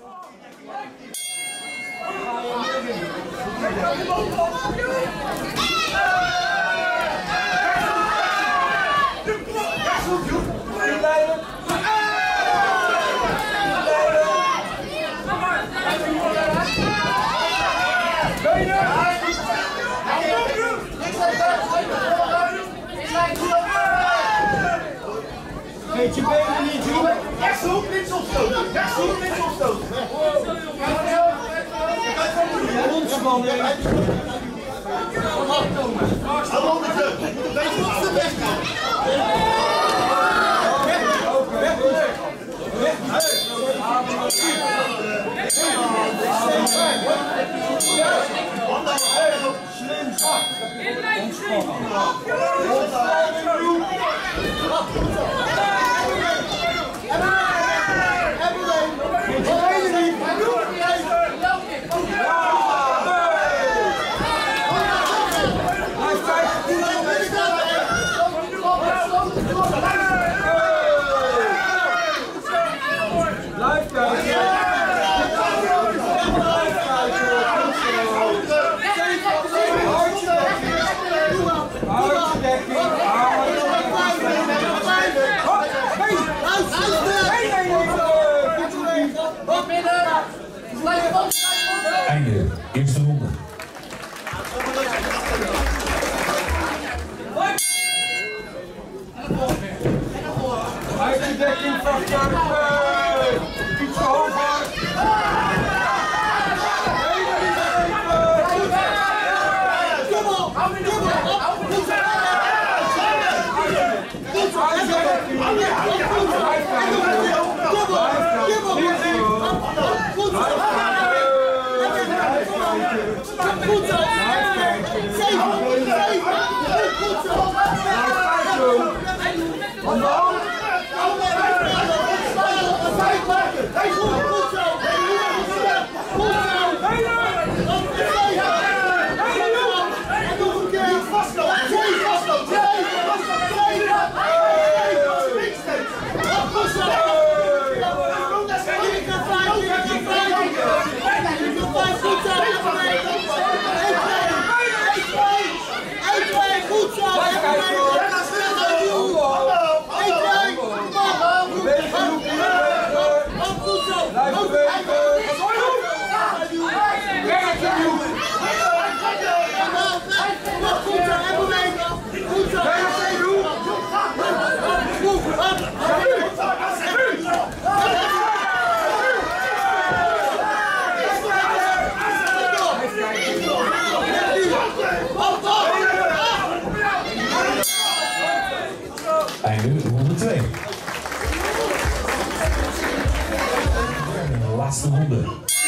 Weet je benen niet doen? Rechtshoek, links opstoten. Rechtshoek, links opstoten. Ontspanning. Hallo met de. Weet je wat ze weggaan? Einde, eerste ronde. Uit de dekking van Karpen! Iets hoger! Einde ronde 2. De laatste ronde.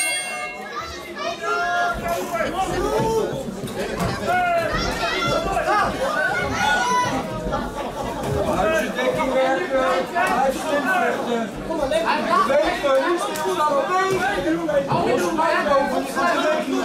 Uit je dekking werken, uit slim vechten. Bewegen, niet te goed aan het been. Los mij boven, niet aan de dekking.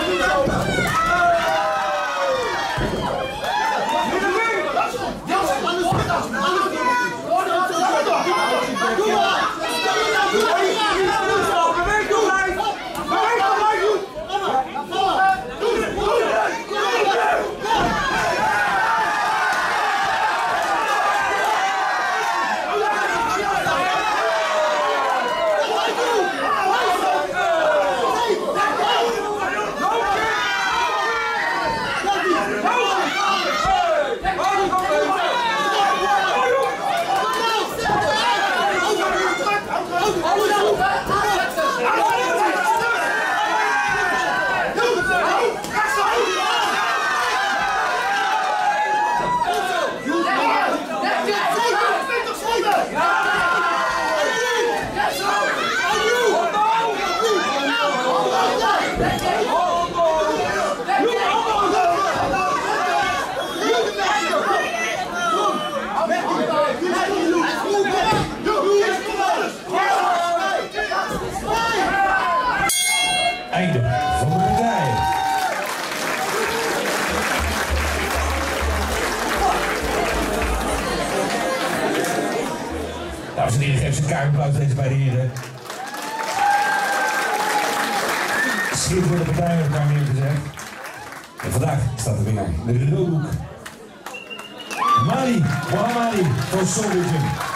Einde van de partij. Dames en heren, geef ze een kaartapplaus deze beide heren. schitterende partij met elkaar neergezet. En vandaag staat er weer de Roodhoek. Mali, Mohammadi voor Soldier.